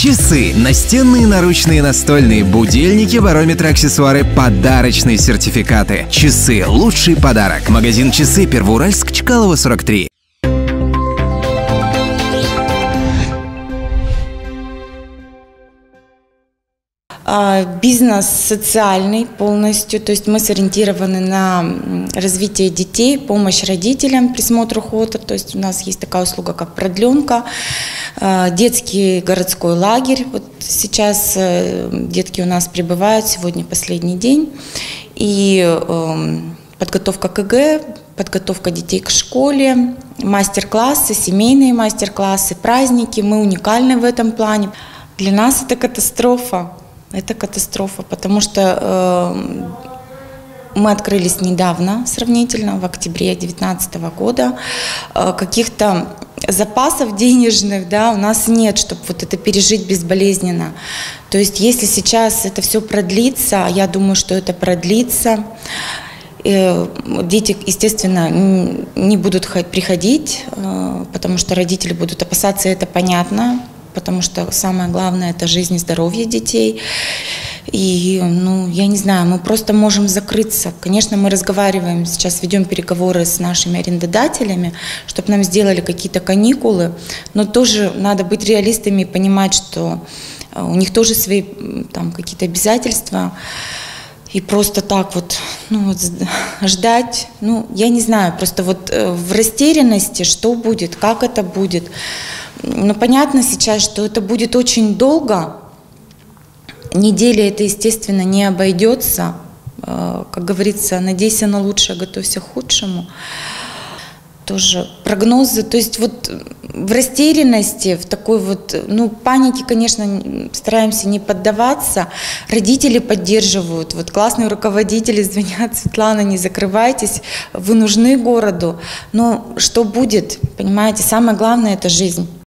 Часы, настенные, наручные, настольные, будильники, барометры, аксессуары, подарочные сертификаты. Часы – лучший подарок. Магазин «Часы», Первоуральск, Чкалова, 43. Бизнес социальный полностью, то есть мы сориентированы на развитие детей, помощь родителям, присмотр ухода, то есть у нас есть такая услуга, как продленка, детский городской лагерь, вот сейчас детки у нас прибывают, сегодня последний день, и подготовка к ЕГЭ, подготовка детей к школе, мастер-классы, семейные мастер-классы, праздники, мы уникальны в этом плане. Для нас это катастрофа. Это катастрофа, потому что мы открылись недавно, сравнительно, в октябре 2019 года. Каких-то запасов денежных, да, у нас нет, чтобы вот это пережить безболезненно. То есть если сейчас это все продлится, я думаю, что это продлится, дети, естественно, не будут приходить, потому что родители будут опасаться, это понятно. Потому что самое главное – это жизнь и здоровье детей. И, я не знаю, мы просто можем закрыться. Конечно, мы разговариваем, сейчас ведем переговоры с нашими арендодателями, чтобы нам сделали какие-то каникулы, но тоже надо быть реалистами и понимать, что у них тоже свои там какие-то обязательства. И просто так ждать, я не знаю, просто в растерянности, что будет, как это будет. Понятно сейчас, что это будет очень долго, неделя это, естественно, не обойдется. Как говорится, надейся на лучшее, готовься к худшему. Тоже прогнозы, то есть в растерянности, в такой панике, конечно, стараемся не поддаваться. Родители поддерживают, классные руководители звонят: Светлана, не закрывайтесь, вы нужны городу. Но что будет, понимаете, самое главное – это жизнь.